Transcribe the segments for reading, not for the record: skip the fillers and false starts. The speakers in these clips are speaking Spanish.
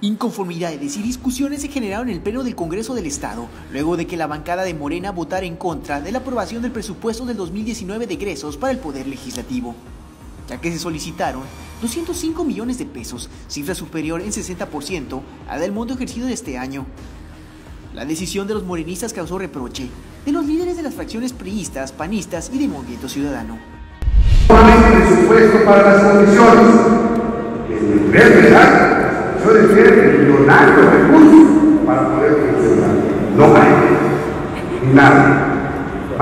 Inconformidades y discusiones se generaron en el Pleno del Congreso del Estado, luego de que la bancada de Morena votara en contra de la aprobación del presupuesto del 2019 de egresos para el Poder Legislativo, ya que se solicitaron 205 millones de pesos, cifra superior en 60% a la del monto ejercido de este año. La decisión de los morenistas causó reproche de los líderes de las fracciones priistas, panistas y de Movimiento Ciudadano. No hay presupuesto para las comisiones, que en verdad tienen millonarios recursos para poder funcionar. No hay nada.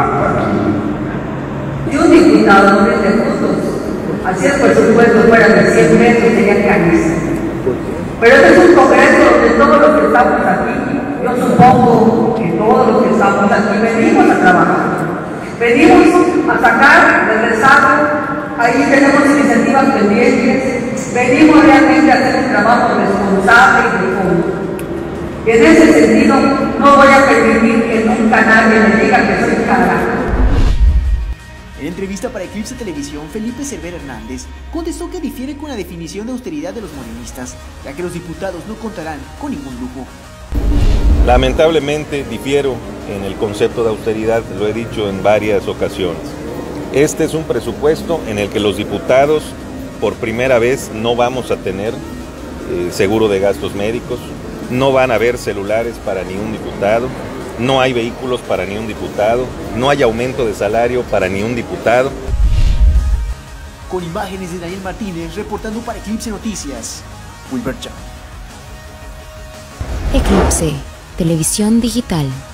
Y un diputado no vende fondos. Así el presupuesto fuera de 100 pesos sería carísimo. Pero este es un congreso donde todos los que estamos aquí, yo supongo que todos los que estamos aquí venimos a trabajar. Venimos a sacar del rezago, ahí tenemos iniciativas pendientes, venimos realmente a hacer un trabajo responsable y de fondo. Y en ese sentido, no voy a permitir que nunca nadie me diga que soy carajo. En entrevista para Eclipse Televisión, Felipe Cervera Hernández contestó que difiere con la definición de austeridad de los morenistas, ya que los diputados no contarán con ningún lujo. Lamentablemente difiero en el concepto de austeridad, lo he dicho en varias ocasiones. Este es un presupuesto en el que los diputados por primera vez no vamos a tener seguro de gastos médicos, no van a haber celulares para ni un diputado, no hay vehículos para ni un diputado, no hay aumento de salario para ni un diputado. Con imágenes de Daniel Martínez, reportando para Eclipse Noticias, Wilber Chá. Eclipse, Televisión Digital.